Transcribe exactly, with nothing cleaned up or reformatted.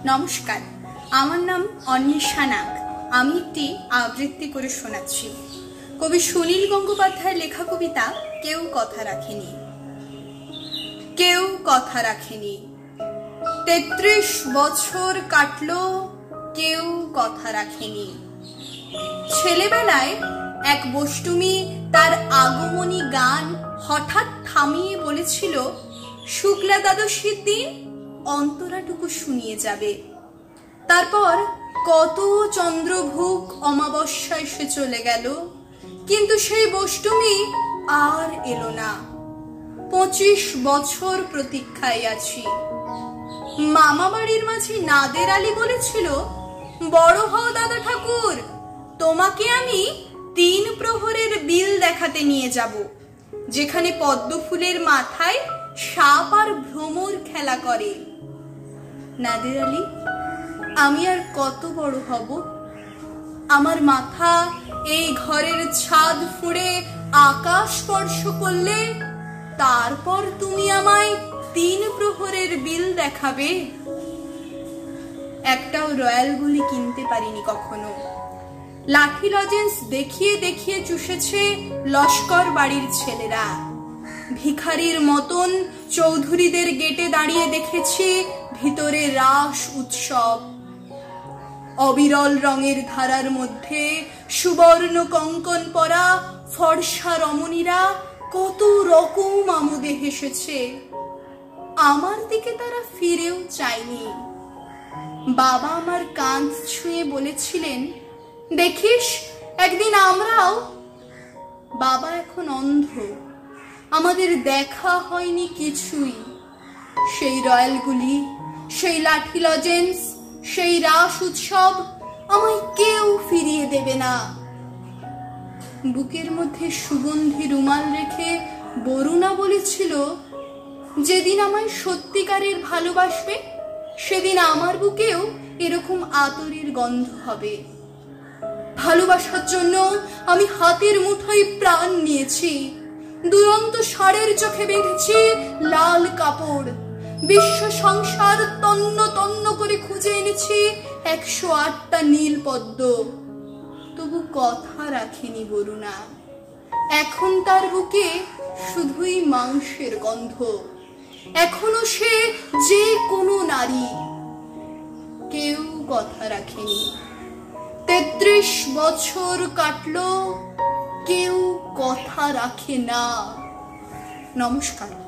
নমস্কার, আমার নাম অন্বেষা নাগ। আমি একটি আবৃত্তি করে শোনাচ্ছি কবি সুনীল গঙ্গোপাধ্যায়ের লেখা কবিতা কেউ কথা রাখেনি। কেউ কথা রাখেনি, তেত্রিশ বছর কাটলো, কেউ কথা রাখেনি। ছেলেবেলায় এক বষ্টুমি তার আগমনী গান হঠাৎ থামিয়ে বলেছিল, শুক্লা দ্বাদশীর দিন অন্তরাটুকু শুনিয়ে যাবে। তারপর কত চন্দ্রভুক অমাবস্যা এসে চলে গেল, কিন্তু সেই বষ্টুমি আর এলো না। পঁচিশ বছর প্রতীক্ষায় আছি। মামা বাড়ির মাঝি নাদের আলী বলেছিল, বড় হও দাদা ঠাকুর, তোমাকে আমি তিন প্রহরের বিল দেখাতে নিয়ে যাব, যেখানে পদ্ম ফুলের মাথায় সাপ আর ভ্রমর খেলা করে। নাদের আলী, আমি আর কত বড় হব? আমার মাথা এই ঘরের ছাদ ফুঁড়ে আকাশ স্পর্শ করলে তারপর তুমি আমায় তিন প্রহরের বিল দেখাবে। একটাও রয়্যাল গুলি কিনতে পারিনি কখনো। লাঠি লজেন্স দেখিয়ে দেখিয়ে চুষেছে লস্কর বাড়ির ছেলেরা। ভিখারির মতন চৌধুরীদের গেটে দাঁড়িয়ে দেখেছি ভিতরে রাস উৎসব। অবিরল রঙের ধারার মধ্যে সুবর্ণ কঙ্কন পরা ফর্সা রমণীরা কত রকম আমোদে হেসেছে। আমার দিকে তারা ফিরেও চায়নি। বাবা আমার কাঁধ ছুঁয়ে বলেছিলেন, দেখিস একদিন আমরাও। বাবা এখন অন্ধ, আমাদের দেখা হয়নি কিছুই। সেই রয়্যালগুলি, সেই লাঠি লজেন্স, সেই রাস উৎসব আমায় কেউ ফিরিয়ে দেবে না। বুকের মধ্যে সুগন্ধি রুমাল রেখে বরুণা বলেছিল, যেদিন আমায় সত্যিকারের ভালোবাসবে সেদিন আমার বুকেও এরকম আতরের গন্ধ হবে। ভালোবাসার জন্য আমি হাতের মুঠোয় প্রাণ নিয়েছি। দুরন্ত ষাঁড়ের চোখে বেঁধেছি লাল কাপড়। বিশ্ব সংসার তন্ন তন্ন করে খুঁজে এনেছি একশো আটটা নীল পদ্ম। তবু কথা রাখেনি বরুণা। এখন তার বুকে শুধুই মাংসের গন্ধ। এখনো সে যে কোনো নারী। কেউ কথা রাখেনি। তেত্রিশ বছর কাটলো, কেউ কথা রাখে না। নমস্কার।